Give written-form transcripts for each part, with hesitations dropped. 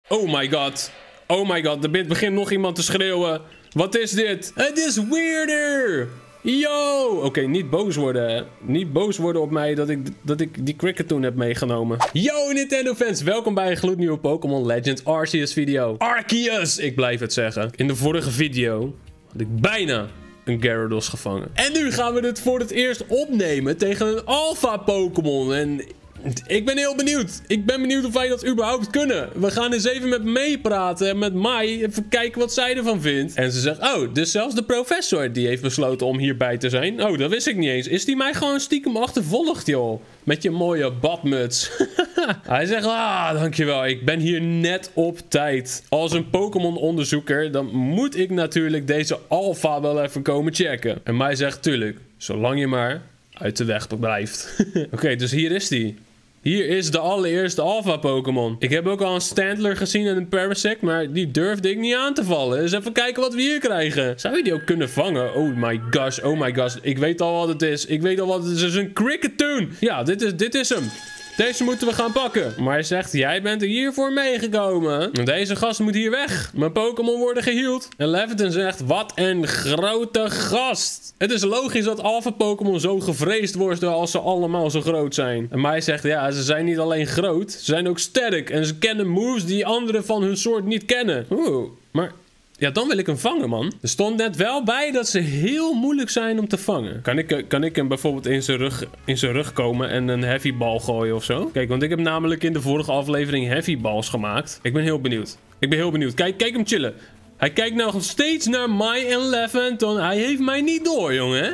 Oh my god. Oh my god, er begint nog iemand te schreeuwen. Wat is dit? Het is weirder. Yo! Oké, niet boos worden. Niet boos worden op mij dat ik die Kricketune heb meegenomen. Yo, Nintendo fans. Welkom bij een gloednieuwe Pokémon Legends Arceus video. Arceus! Ik blijf het zeggen. In de vorige video had ik bijna een Gyarados gevangen. En nu gaan we dit voor het eerst opnemen tegen een Alpha Pokémon. En ik ben heel benieuwd. Ik ben benieuwd of wij dat überhaupt kunnen. We gaan eens even met meepraten. Met Mai. Even kijken wat zij ervan vindt. En ze zegt, oh, dus zelfs de professor die heeft besloten om hierbij te zijn. Oh, dat wist ik niet eens. Is die mij gewoon stiekem achtervolgd, joh? Met je mooie badmuts. Hij zegt, dankjewel. Ik ben hier net op tijd. Als een Pokémon onderzoeker, dan moet ik natuurlijk deze Alpha wel even komen checken. En Mai zegt, tuurlijk, zolang je maar uit de weg blijft. Oké, dus hier is die. Hier is de allereerste Alpha Pokémon. Ik heb ook al een Stantler gezien en een Parasect, maar die durfde ik niet aan te vallen. Dus even kijken wat we hier krijgen. Zou je die ook kunnen vangen? Oh my gosh, oh my gosh. Ik weet al wat het is. Ik weet al wat het is. Het is een Kricketune. Ja, dit is hem. Deze moeten we gaan pakken. Maar hij zegt, jij bent er hiervoor meegekomen. Deze gast moet hier weg. Mijn Pokémon worden geheeld. En Laventon zegt, wat een grote gast. Het is logisch dat Alpha Pokémon zo gevreesd worden als ze allemaal zo groot zijn. En mij zegt, ja, ze zijn niet alleen groot. Ze zijn ook sterk. En ze kennen moves die anderen van hun soort niet kennen. Oeh, maar ja, dan wil ik hem vangen, man. Er stond net wel bij dat ze heel moeilijk zijn om te vangen. Kan ik hem bijvoorbeeld in zijn rug komen en een heavy ball gooien of zo? Kijk, want ik heb namelijk in de vorige aflevering heavy balls gemaakt. Ik ben heel benieuwd. Kijk hem chillen. Hij kijkt nou nog steeds naar Mai en Laventon. Hij heeft mij niet door, jongen.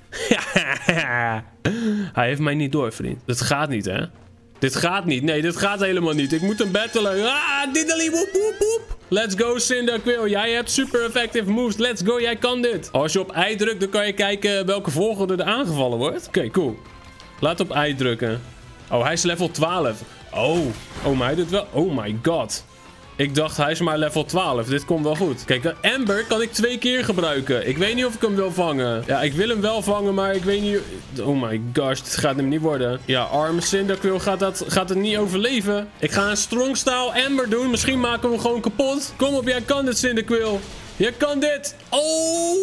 Hij heeft mij niet door, vriend. Dat gaat niet, hè? Dit gaat niet. Nee, dit gaat helemaal niet. Ik moet hem battelen. Diddly woep woep woep. Let's go, Cyndaquil. Jij hebt super effective moves. Let's go, jij kan dit. Als je op I drukt, dan kan je kijken welke volgorde er aangevallen wordt. Oké, cool. Laat op I drukken. Oh, hij is level 12. Oh, maar hij doet wel. Oh my god. Ik dacht, hij is maar level 12. Dit komt wel goed. Kijk, Amber kan ik 2 keer gebruiken. Ik weet niet of ik hem wil vangen. Ja, ik wil hem wel vangen, maar ik weet niet. Oh my gosh, dit gaat hem niet worden. Ja, arme Cyndaquil gaat het niet overleven. Ik ga een strong style Amber doen. Misschien maken we hem gewoon kapot. Kom op, jij kan dit, Cyndaquil. Jij kan dit. Oh,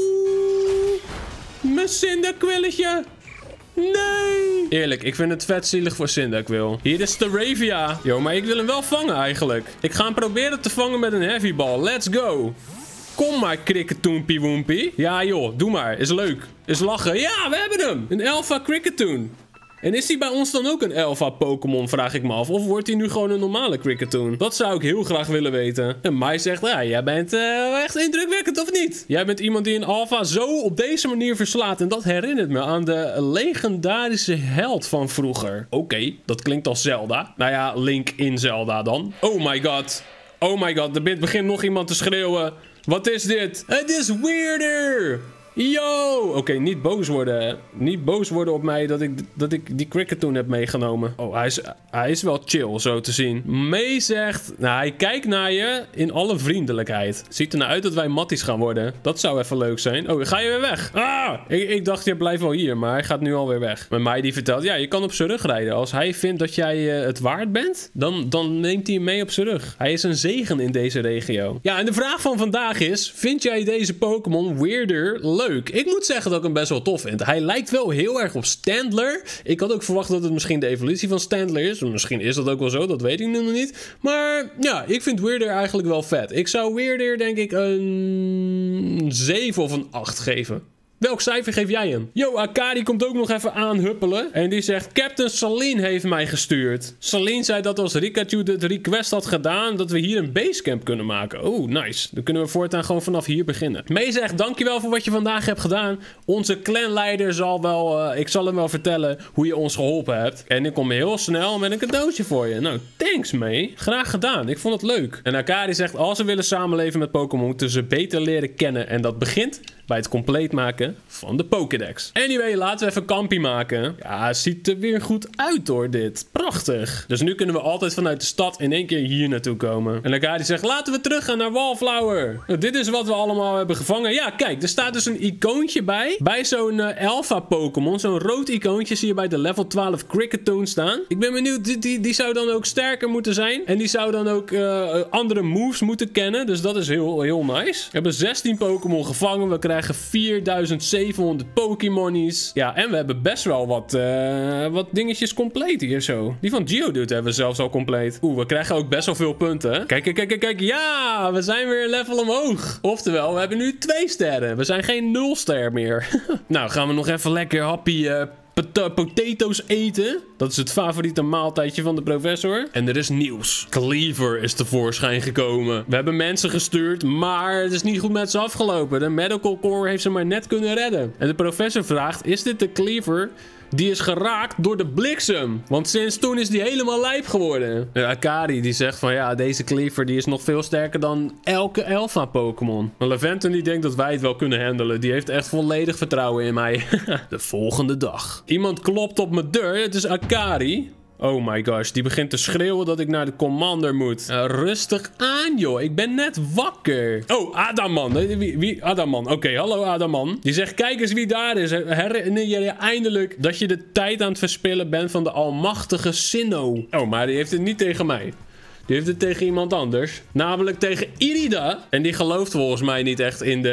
mijn Cyndaquilletje. Nee! Eerlijk, ik vind het vet zielig voor Cyndaquil. Hier is Staravia. Yo, maar ik wil hem wel vangen eigenlijk. Ik ga hem proberen te vangen met een heavy ball. Let's go. Kom maar, Kricketune Piwoempie. Ja joh, doe maar. Is leuk. Is lachen. Ja, we hebben hem. Een Alpha Kricketune. En is hij bij ons dan ook een Alpha Pokémon, vraag ik me af. Of wordt hij nu gewoon een normale Kricketune? Dat zou ik heel graag willen weten. En Mai zegt, ja, jij bent echt indrukwekkend, of niet? Jij bent iemand die een Alpha zo op deze manier verslaat. En dat herinnert me aan de legendarische held van vroeger. Oké, dat klinkt als Zelda. Nou ja, Link in Zelda dan. Oh my god. Oh my god, er begint nog iemand te schreeuwen. Wat is dit? Het is weirder. Yo! Oké, niet boos worden. Niet boos worden op mij dat ik die Kricketune heb meegenomen. Oh, hij is wel chill, zo te zien. May zegt, nou, hij kijkt naar je in alle vriendelijkheid. Ziet er nou uit dat wij matties gaan worden. Dat zou even leuk zijn. Oh, ga je weer weg? Ik dacht, je blijft wel hier, maar hij gaat nu alweer weg. Maar Mai die vertelt, ja, je kan op zijn rug rijden. Als hij vindt dat jij het waard bent, dan neemt hij hem mee op zijn rug. Hij is een zegen in deze regio. Ja, en de vraag van vandaag is, vind jij deze Pokémon weirder leuk? Ik moet zeggen dat ik hem best wel tof vind. Hij lijkt wel heel erg op Stantler. Ik had ook verwacht dat het misschien de evolutie van Stantler is. Misschien is dat ook wel zo, dat weet ik nu nog niet. Maar ja, ik vind Weirder eigenlijk wel vet. Ik zou Weirder denk ik een 7 of een 8 geven. Welk cijfer geef jij hem? Yo, Akari komt ook nog even aanhuppelen. En die zegt, Captain Saline heeft mij gestuurd. Saline zei dat als Rikachu de request had gedaan, dat we hier een basecamp kunnen maken. Oh, nice. Dan kunnen we voortaan gewoon vanaf hier beginnen. May zegt, dankjewel voor wat je vandaag hebt gedaan. Onze clanleider zal wel, ik zal hem wel vertellen hoe je ons geholpen hebt. En ik kom heel snel met een cadeautje voor je. Nou, thanks May. Graag gedaan. Ik vond het leuk. En Akari zegt, als ze willen samenleven met Pokémon, moeten ze beter leren kennen. En dat begint bij het compleet maken verwijderen van de Pokédex. Anyway, laten we even kampie maken. Ja, het ziet er weer goed uit hoor, dit. Prachtig. Dus nu kunnen we altijd vanuit de stad in één keer hier naartoe komen. En Akari zegt, laten we terug gaan naar Wallflower. Nou, dit is wat we allemaal hebben gevangen. Ja, kijk, er staat dus een icoontje bij zo'n alpha Pokémon. Zo'n rood icoontje zie je bij de level 12 Cricketune staan. Ik ben benieuwd, die zou dan ook sterker moeten zijn. En die zou dan ook andere moves moeten kennen. Dus dat is heel nice. We hebben 16 Pokémon gevangen. We krijgen 4700 Pokémonies. Ja, en we hebben best wel wat dingetjes compleet hier zo. Die van Geodude hebben we zelfs al compleet. Oeh, we krijgen ook best wel veel punten, hè? Kijk. Ja, we zijn weer een level omhoog. Oftewel, we hebben nu 2 sterren. We zijn geen 0 ster meer. Nou, gaan we nog even lekker happy potatoes eten. Dat is het favoriete maaltijdje van de professor. En er is nieuws. Cleaver is tevoorschijn gekomen. We hebben mensen gestuurd, maar het is niet goed met ze afgelopen. De Medical Corps heeft ze maar net kunnen redden. En de professor vraagt, is dit de Cleaver die is geraakt door de bliksem? Want sinds toen is die helemaal lijp geworden. Akari die zegt van ja, deze Cleaver die is nog veel sterker dan elke alpha Pokémon. Maar Laventon die denkt dat wij het wel kunnen handelen. Die heeft echt volledig vertrouwen in mij. De volgende dag. Iemand klopt op mijn deur. Het is Akari. Oh my gosh, die begint te schreeuwen dat ik naar de commander moet. Rustig aan, joh. Ik ben net wakker. Oh, Adaman. Wie? Adaman. Oké, hallo Adaman. Die zegt, kijk eens wie daar is. Herinner je eindelijk dat je de tijd aan het verspillen bent van de almachtige Sinnoh? Oh, maar die heeft het niet tegen mij. Die heeft het tegen iemand anders. Namelijk tegen Irida. En die gelooft volgens mij niet echt in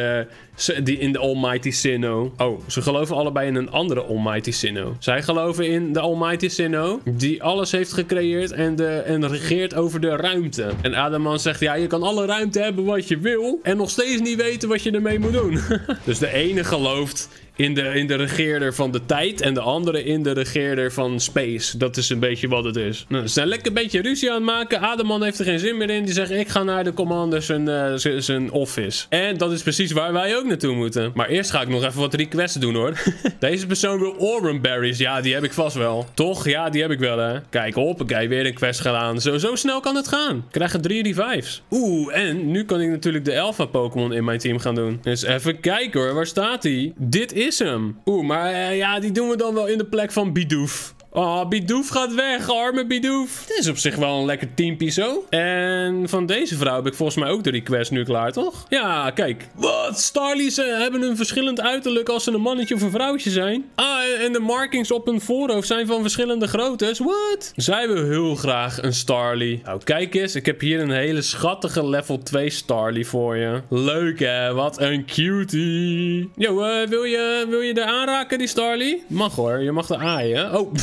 de Almighty Sinnoh. Oh, ze geloven allebei in een andere Almighty Sinnoh. Zij geloven in de Almighty Sinnoh, die alles heeft gecreëerd en regeert over de ruimte. En Adaman zegt, ja, je kan alle ruimte hebben wat je wil en nog steeds niet weten wat je ermee moet doen. Dus de ene gelooft in de regeerder van de tijd en de andere in de regeerder van space. Dat is een beetje wat het is. Nou, ze zijn lekker een beetje ruzie aan het maken. Adaman heeft er geen zin meer in. Die zegt, ik ga naar de commander zijn office. En dat is precies waar wij ook naartoe moeten. Maar eerst ga ik nog even wat requests doen, hoor. Deze persoon wil Aurum Berries. Ja, die heb ik vast wel. Toch? Ja, die heb ik wel, hè. Kijk, hoppakee, weer een quest gedaan. Zo snel kan het gaan. We krijgen 3 revives. Oeh, en nu kan ik natuurlijk de alpha Pokémon in mijn team gaan doen. Dus even kijken, hoor. Waar staat hij? Dit is hem. Oeh, maar ja, die doen we dan wel in de plek van Bidoof. Oh, Bidoof gaat weg, arme Bidoof. Dit is op zich wel een lekker teampie zo. En van deze vrouw heb ik volgens mij ook de request nu klaar, toch? Ja, kijk. Wat? Starlies hebben een verschillend uiterlijk als ze een mannetje of een vrouwtje zijn. Ah, en de markings op hun voorhoofd zijn van verschillende groottes. What? Zij wil heel graag een Starly. Nou, kijk eens. Ik heb hier een hele schattige level 2 Starly voor je. Leuk, hè? Wat een cutie. Yo, wil je er aanraken, die Starly? Mag hoor. Je mag er aaien. Oh,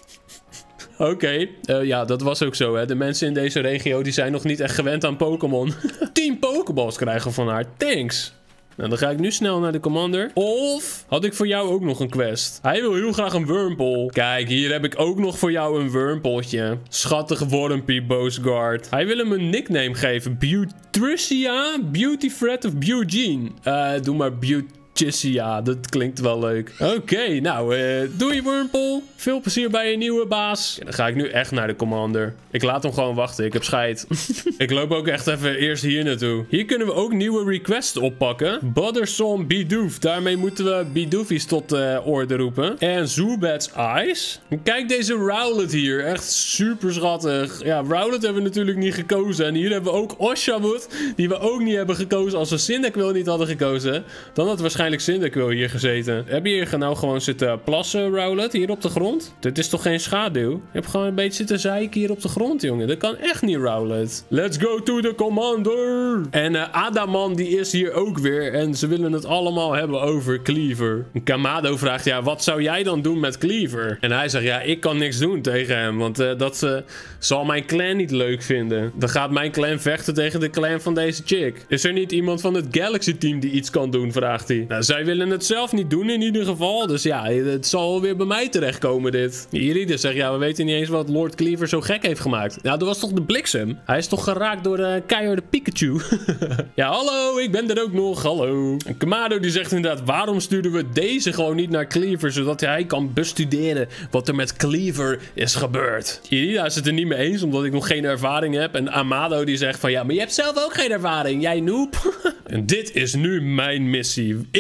Oké, ja, dat was ook zo, hè. De mensen in deze regio, die zijn nog niet echt gewend aan Pokémon. 10 Pokéballs krijgen van haar. Thanks. Nou, dan ga ik nu snel naar de commander. Of had ik voor jou ook nog een quest? Hij wil heel graag een Wurmple. Kijk, hier heb ik ook nog voor jou een Wurmpeltje. Schattig Wormpie, Boostguard. Hij wil hem een nickname geven. Beautricia, Beautyfred of Beaugene. Doe maar Beautricia, dat klinkt wel leuk. Oké, nou, doei Wurmple. Veel plezier bij je nieuwe baas. Ja, dan ga ik nu echt naar de commander. Ik laat hem gewoon wachten, ik heb scheid. Ik loop ook echt even eerst hier naartoe. Hier kunnen we ook nieuwe requests oppakken. Bothersome Bidoof. Daarmee moeten we Bidoofies tot orde roepen. En Zubat's Eyes. Kijk deze Rowlet hier. Echt super schattig. Ja, Rowlet hebben we natuurlijk niet gekozen. En hier hebben we ook Oshawott, die we ook niet hebben gekozen. Als we Cyndaquil niet hadden gekozen, dan had waarschijnlijk Cyndaquil hier gezeten. Heb je hier nou gewoon zitten plassen, Rowlet, hier op de grond? Dit is toch geen schaduw? Je hebt gewoon een beetje zitten zeiken hier op de grond, jongen. Dat kan echt niet, Rowlet. Let's go to the commander! En Adaman, die is hier ook weer. En ze willen het allemaal hebben over Cleaver. Kamado vraagt, ja, wat zou jij dan doen met Cleaver? En hij zegt, ja, ik kan niks doen tegen hem. Want dat zal mijn clan niet leuk vinden. Dan gaat mijn clan vechten tegen de clan van deze chick. Is er niet iemand van het Galaxy team die iets kan doen, vraagt hij. Nou, zij willen het zelf niet doen in ieder geval. Dus ja, het zal weer bij mij terechtkomen, dit. Irida zegt, ja, we weten niet eens wat Lord Cleaver zo gek heeft gemaakt. Nou, dat was toch de bliksem? Hij is toch geraakt door de keiharde Pikachu? Ja, hallo, ik ben er ook nog. Hallo. En Kamado die zegt inderdaad, waarom sturen we deze gewoon niet naar Cleaver, zodat hij kan bestuderen wat er met Cleaver is gebeurd? Irida is het er niet mee eens, omdat ik nog geen ervaring heb. En Amado die zegt van, ja, maar je hebt zelf ook geen ervaring, jij noob. En dit is nu mijn missie.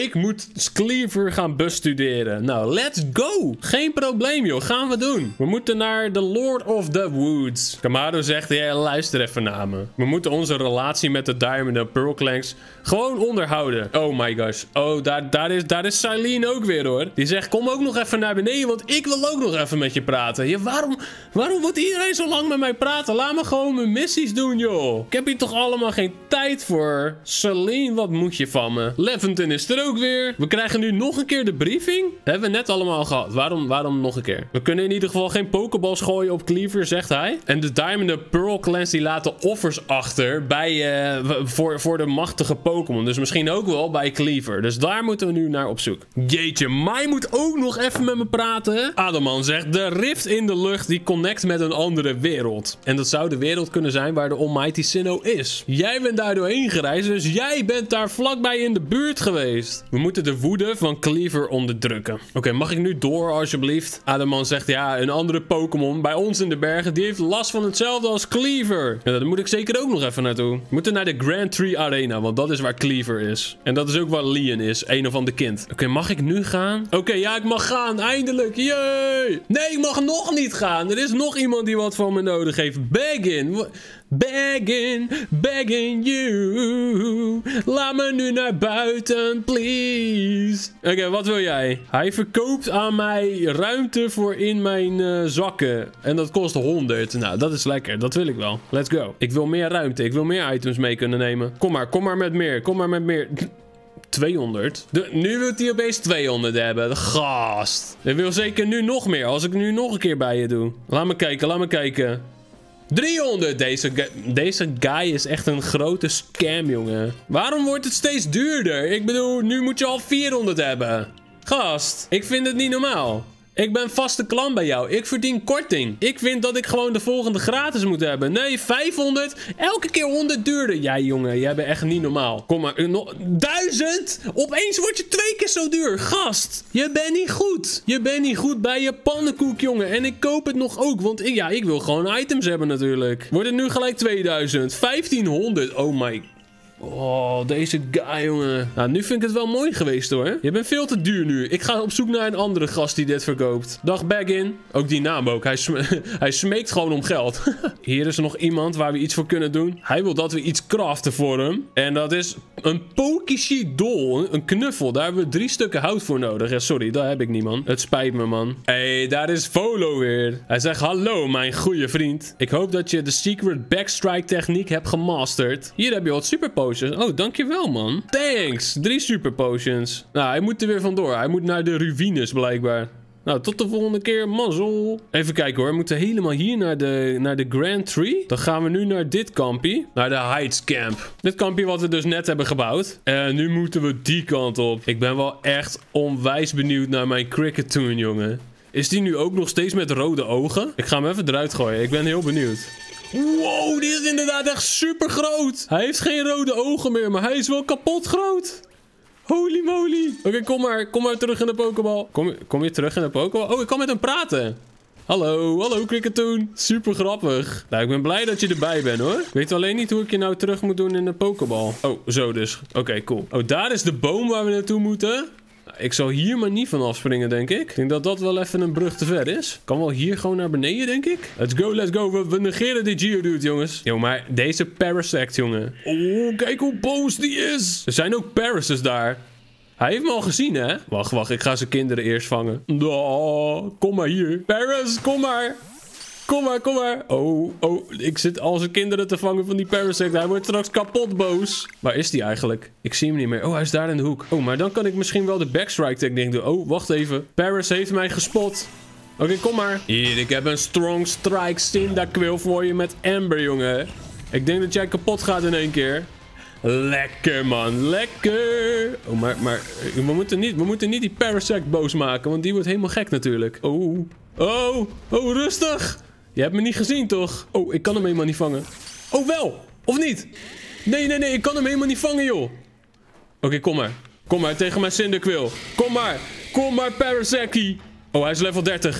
Ik moet Cleaver gaan bestuderen. Nou, let's go. Geen probleem, joh. Gaan we doen. We moeten naar de Lord of the Woods. Kamado zegt, ja, luister even naar me. We moeten onze relatie met de Diamond en Pearl Clanks gewoon onderhouden. Oh my gosh. Oh, daar is Silene ook weer, hoor. Die zegt, kom ook nog even naar beneden, want ik wil ook nog even met je praten. Ja, waarom moet iedereen zo lang met mij praten? Laat me gewoon mijn missies doen, joh. Ik heb hier toch allemaal geen tijd voor. Silene, wat moet je van me? Leventon is er ook weer. We krijgen nu nog een keer de briefing. Dat hebben we net allemaal gehad. Waarom nog een keer? We kunnen in ieder geval geen pokeballs gooien op Cleaver, zegt hij. En de Diamond en Pearl Clans die laten offers achter voor de machtige Pokémon. Dus misschien ook wel bij Cleaver. Dus daar moeten we nu naar op zoek. Jeetje, Mai moet ook nog even met me praten. Adamant zegt, de rift in de lucht die connect met een andere wereld. En dat zou de wereld kunnen zijn waar de Almighty Sinnoh is. Jij bent daar doorheen gereisd, dus jij bent daar vlakbij in de buurt geweest. We moeten de woede van Cleaver onderdrukken. Oké, mag ik nu door alsjeblieft? Adamant zegt, ja, een andere Pokémon bij ons in de bergen, die heeft last van hetzelfde als Cleaver. Ja, daar moet ik zeker ook nog even naartoe. We moeten naar de Grand Tree Arena, want dat is waar Cleaver is. En dat is ook waar Leon is, een of ander kind. Oké, mag ik nu gaan? Oké, ja, ik mag gaan, eindelijk. Yay! Nee, ik mag nog niet gaan. Er is nog iemand die wat van me nodig heeft. Begging you. Laat me nu naar buiten, please. Oké, wat wil jij? Hij verkoopt aan mij ruimte voor in mijn zakken. En dat kost 100. Nou, dat is lekker. Dat wil ik wel. Let's go. Ik wil meer ruimte. Ik wil meer items mee kunnen nemen. Kom maar met meer. Kom maar met meer. 200. Nu wil hij opeens 200 hebben. De gast. Ik wil zeker nu nog meer. Als ik nu nog een keer bij je doe. Laat me kijken. 300. Deze guy is echt een grote scam, jongen. Waarom wordt het steeds duurder? Ik bedoel, nu moet je al 400 hebben. Gast, ik vind het niet normaal. Ik ben vaste klant bij jou. Ik verdien korting. Ik vind dat ik gewoon de volgende gratis moet hebben. Nee, 500. Elke keer 100 duurder. Ja, jongen, jij bent echt niet normaal. Kom maar. 1000? Opeens word je 2 keer zo duur. Gast, je bent niet goed. Je bent niet goed bij je pannenkoek, jongen. En ik koop het nog ook. Want ik wil gewoon items hebben natuurlijk. Wordt het nu gelijk 2000. 1500. Oh my. Oh, deze guy, jongen. Nou, nu vind ik het wel mooi geweest, hoor. Je bent veel te duur nu. Ik ga op zoek naar een andere gast die dit verkoopt. Dag, Baggin. Ook die naam ook. Hij smeekt gewoon om geld. Hier is er nog iemand waar we iets voor kunnen doen. Hij wil dat we iets craften voor hem. En dat is een Pokishidol. Een knuffel. Daar hebben we 3 stukken hout voor nodig. Ja, sorry, dat heb ik niet, man. Het spijt me, man. Hé, daar is Volo weer. Hij zegt, hallo, mijn goede vriend. Ik hoop dat je de secret backstrike techniek hebt gemasterd. Hier heb je wat super potions. Oh, dankjewel, man. Thanks. 3 super potions. Nou, hij moet er weer vandoor. Hij moet naar de ruïnes, blijkbaar. Nou, tot de volgende keer. Mazzel. Even kijken, hoor. We moeten helemaal hier naar de Grand Tree. Dan gaan we nu naar dit kampie. Naar de Heights Camp. Dit kampie wat we dus net hebben gebouwd. En nu moeten we die kant op. Ik ben wel echt onwijs benieuwd naar mijn Kricketune, jongen. Is die nu ook nog steeds met rode ogen? Ik ga hem even eruit gooien. Ik ben heel benieuwd. Wow, die is inderdaad echt super groot. Hij heeft geen rode ogen meer, maar hij is wel kapot groot. Holy moly. Oké, kom maar terug in de Pokéball. Kom je terug in de Pokéball? Oh, ik kan met hem praten. Hallo Kricketune. Super grappig. Nou, ik ben blij dat je erbij bent, hoor. Ik weet alleen niet hoe ik je nou terug moet doen in de Pokéball. Oh, zo dus. Oké, cool. Oh, daar is de boom waar we naartoe moeten. Ik zal hier maar niet van afspringen, denk ik. Ik denk dat dat wel even een brug te ver is. Kan wel hier gewoon naar beneden, denk ik. Let's go. We negeren die Geodude, jongens. Yo, maar deze Parasect, jongen. Oh, kijk hoe boos die is. Er zijn ook Parases daar. Hij heeft me al gezien, hè? Wacht. Ik ga zijn kinderen eerst vangen. Oh, kom maar hier. Paras, kom maar. Kom maar. Oh, ik zit al zijn kinderen te vangen van die Parasect. Hij wordt straks kapot boos. Waar is die eigenlijk? Ik zie hem niet meer. Oh, hij is daar in de hoek. Oh, maar dan kan ik misschien wel de backstrike techniek doen. Oh, wacht even. Paras heeft mij gespot. Oké, kom maar. Hier, ik heb een strong strike Cyndaquil voor je met Amber, jongen. Ik denk dat jij kapot gaat in 1 keer. Lekker, man. Lekker. Oh, maar we moeten niet die Parasect boos maken, want die wordt helemaal gek natuurlijk. Oh, rustig. Je hebt me niet gezien, toch? Oh, ik kan hem helemaal niet vangen. Oh, wel. Of niet? Nee, ik kan hem helemaal niet vangen, joh. Oké, kom maar tegen mijn Cyndaquil. Kom maar, Parasecki. Oh, hij is level 30.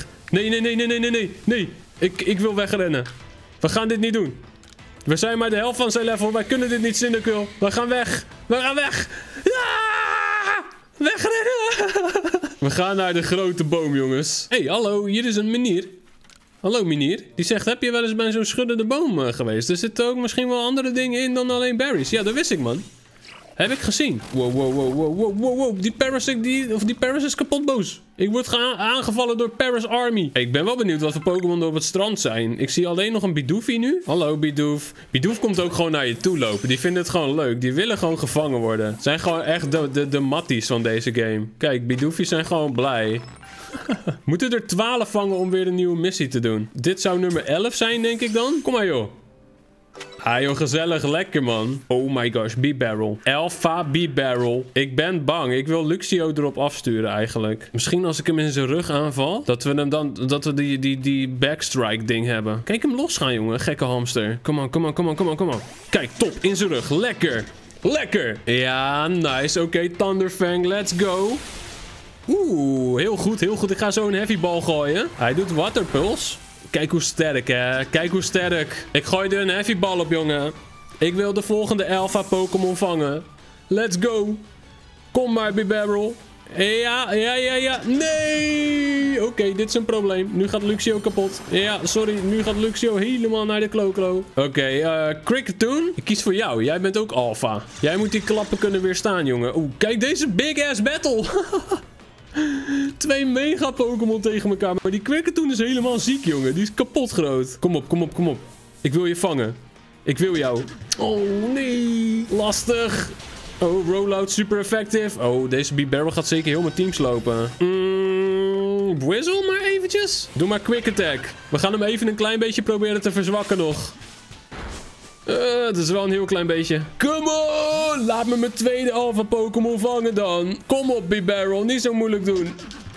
Nee. Ik wil wegrennen. We gaan dit niet doen. We zijn maar de helft van zijn level. Wij kunnen dit niet, Cyndaquil. We gaan weg. Ja! Wegrennen! We gaan naar de grote boom, jongens. Hé, hallo, hier is een meneer. Hallo, meneer. Die zegt, heb je wel eens bij zo'n schuddende boom geweest? Er zitten ook misschien wel andere dingen in dan alleen berries. Ja, dat wist ik, man. Heb ik gezien. Wow. Die Paris is kapot boos. Ik word aangevallen door Paris Army. Ik ben wel benieuwd wat voor Pokémon er op het strand zijn. Ik zie alleen nog een Bidoof nu. Hallo, Bidoof. Bidoof komt ook gewoon naar je toe lopen. Die vinden het gewoon leuk. Die willen gewoon gevangen worden. Het zijn gewoon echt de matties van deze game. Kijk, Bidoofies zijn gewoon blij. Moeten er 12 vangen om weer een nieuwe missie te doen. Dit zou nummer 11 zijn, denk ik dan. Kom maar, joh. Ah joh, gezellig, lekker man. Oh my gosh, B-Barrel. Alpha B-Barrel. Ik ben bang. Ik wil Luxio erop afsturen eigenlijk. Misschien als ik hem in zijn rug aanval, dat we hem dan, dat we die backstrike ding hebben. Kijk hem losgaan, jongen. Gekke hamster. Come on. Kijk, top. In zijn rug. Lekker. Lekker. Ja, nice. Oké, Thunderfang. Let's go. Oeh, heel goed, heel goed. Ik ga zo een heavy ball gooien. Hij doet waterpulse. Kijk hoe sterk, hè. Kijk hoe sterk. Ik gooi er een heavy ball op, jongen. Ik wil de volgende alpha Pokémon vangen. Let's go. Kom maar, B-Barrel. Ja. Nee. Oké, dit is een probleem. Nu gaat Luxio kapot. Ja, sorry. Nu gaat Luxio helemaal naar de kloklo. Oké, Kricketune. Ik kies voor jou. Jij bent ook alpha. Jij moet die klappen kunnen weerstaan, jongen. Oeh, kijk deze big ass battle. 2 mega Pokémon tegen elkaar. Maar die Kricketune is helemaal ziek, jongen. Die is kapot groot. Kom op. Ik wil je vangen. Ik wil jou. Oh, nee. Lastig. Oh, rollout super effective. Oh, deze B-Barrel gaat zeker heel mijn team slopen. Whizzle maar eventjes. Doe maar Quick Attack. We gaan hem even een klein beetje proberen te verzwakken nog. Het is wel een heel klein beetje. Come on! Laat me mijn tweede alpha Pokémon vangen dan. Kom op, B-Barrel. Niet zo moeilijk doen.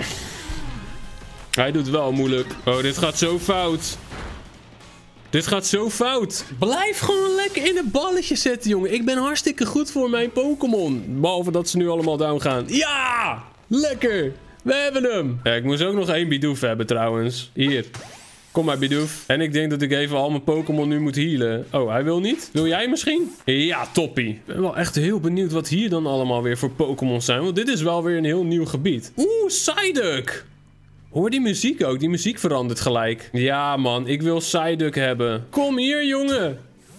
Hij doet wel moeilijk. Oh, dit gaat zo fout. Dit gaat zo fout. Blijf gewoon lekker in het balletje zitten, jongen. Ik ben hartstikke goed voor mijn Pokémon. Behalve dat ze nu allemaal down gaan. Ja! Lekker! We hebben hem. Ja, ik moest ook nog 1 Bidoof hebben trouwens. Hier. Kom maar, Bidoof. En ik denk dat ik even al mijn Pokémon nu moet healen. Oh, hij wil niet? Wil jij misschien? Ja, toppie. Ik ben wel echt heel benieuwd wat hier dan allemaal weer voor Pokémon zijn. Want dit is wel weer een heel nieuw gebied. Oeh, Psyduck. Hoor die muziek ook. Die muziek verandert gelijk. Ja, man. Ik wil Psyduck hebben. Kom hier, jongen.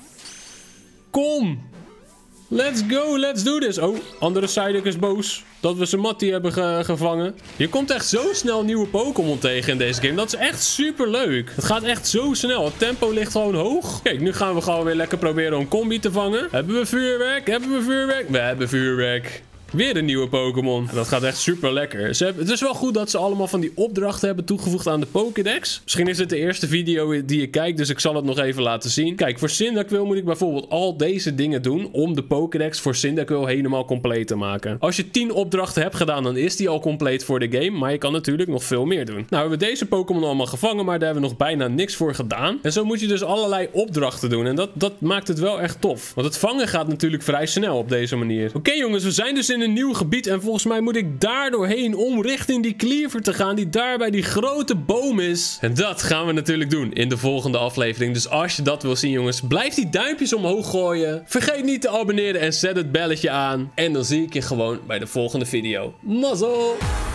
Kom. Let's go. Let's do this. Oh, andere Psyduck is boos dat we zijn Mattie hebben gevangen. Je komt echt zo snel nieuwe Pokémon tegen in deze game. Dat is echt super leuk. Het gaat echt zo snel. Het tempo ligt gewoon hoog. Kijk, nu gaan we gewoon weer lekker proberen om Combi te vangen. Hebben we vuurwerk? We hebben vuurwerk. Weer een nieuwe Pokémon. Dat gaat echt super lekker. Het is wel goed dat ze allemaal van die opdrachten hebben toegevoegd aan de Pokédex. Misschien is dit de eerste video die je kijkt, dus ik zal het nog even laten zien. Kijk, voor Cyndaquil moet ik bijvoorbeeld al deze dingen doen om de Pokédex voor Cyndaquil helemaal compleet te maken. Als je 10 opdrachten hebt gedaan, dan is die al compleet voor de game. Maar je kan natuurlijk nog veel meer doen. Nou, we hebben deze Pokémon allemaal gevangen, maar daar hebben we nog bijna niks voor gedaan. En zo moet je dus allerlei opdrachten doen. En dat maakt het wel echt tof. Want het vangen gaat natuurlijk vrij snel op deze manier. Oké, jongens, we zijn dus in een nieuw gebied en volgens mij moet ik daar doorheen om richting die Cleaver te gaan die daar bij die grote boom is. En dat gaan we natuurlijk doen in de volgende aflevering. Dus als je dat wil zien, jongens, blijf die duimpjes omhoog gooien. Vergeet niet te abonneren en zet het belletje aan. En dan zie ik je gewoon bij de volgende video. Mazzel!